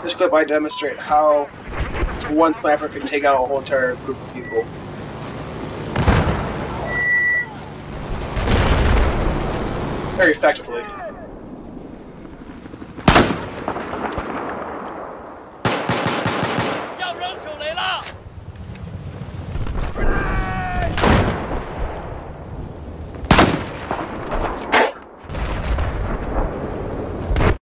This clip might demonstrate how one sniper can take out a whole entire group of people. Very effectively.